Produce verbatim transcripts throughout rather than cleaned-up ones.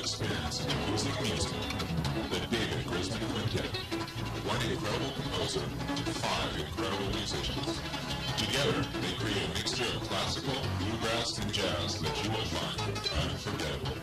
expands into acoustic music. The David Grisman Quintet. One incredible composer, five incredible musicians. Together, they create a mixture of classical, bluegrass, and jazz that you will find unforgettable.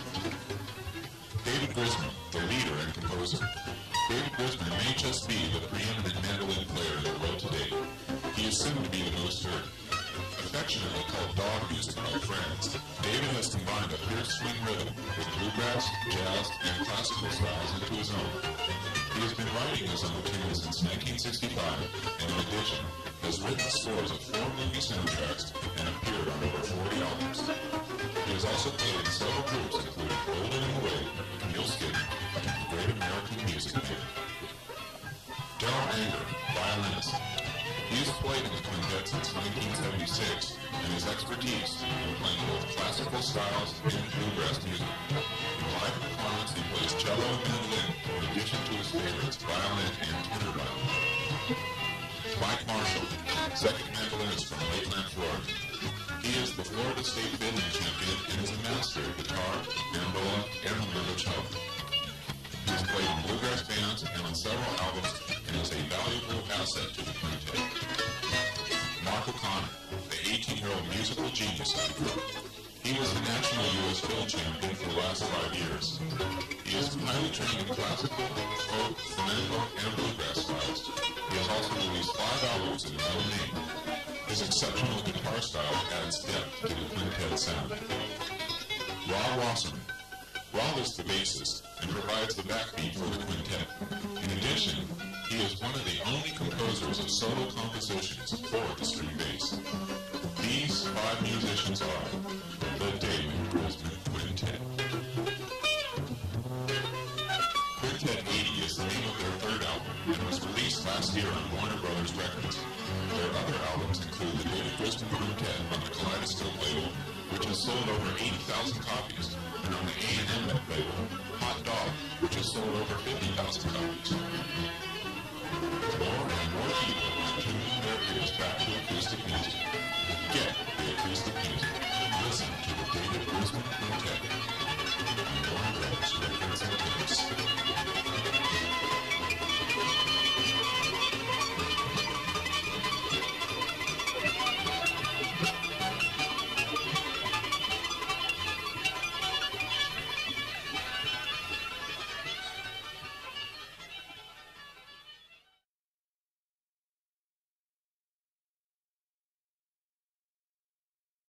David Grisman, the leader and composer. David Grisman may just be the preeminent mandolin player in the world today. He is soon to be the most heard. Affectionately called dog music by friends, David has combined a fierce swing rhythm with bluegrass, jazz, and classical styles into his own. He has been writing his own tunes since nineteen sixty-five, and in addition, has written scores of four movie soundtracks and appeared on over forty albums. He has also played in several groups including Golden and Away, Neil Skinner, and the Great American Music Man. Darrell Anger, violinist. He has played in the quintet since nineteen seventy-six, and his expertise in playing both classical styles and bluegrass music. In live performance, he plays cello and mandolin, in addition to his favorites, violin and tenor violin. Mike Marshall, second mandolinist from Lakeland, Florida. He is the Florida State fiddling champion and is a master of guitar, mandola, and violoncello. He has played in bluegrass bands and on several albums and is a valuable asset to the quintet. Mark O'Connor, the eighteen-year-old musical genius of the group. He was the national U S fiddle champion for the last five years. He is highly trained in classical, folk, flamenco, and bluegrass styles. He has also released five albums in his own name. His exceptional guitar style adds depth to the quintet sound. Rob Wasserman. Rob is the bassist and provides the backbeat for the quintet. In addition, he is one of the only composers of solo compositions for the string bass. These five musicians are the David Grisman Quintet. Quintet eighty is the name of their third album and was released last year on Warner Brothers Records. Their other albums include the David Grisman Quintet on the Kaleidoscope label, which has sold over eighty thousand copies, and on the A and M label, Hot Dog, which has sold over fifty thousand copies. More and more people are tuning their ears back to acoustic music. Get